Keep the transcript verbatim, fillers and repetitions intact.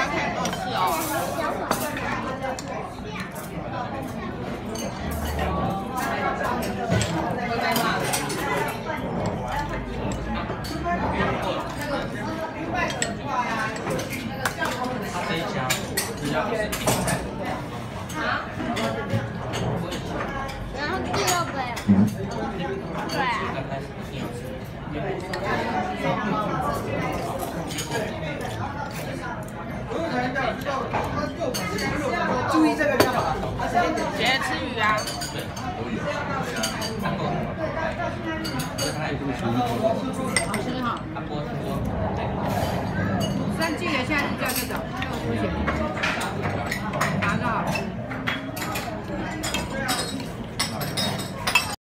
可以多吃哦。 这一家主要是平菜。 啊？然后第二个呀？对啊。 注意这个就好了。 姐姐吃鱼啊？ 对，有鱼，三个。 好吃哈。 阿波波。 三季的现在是叫这种，这个出钱。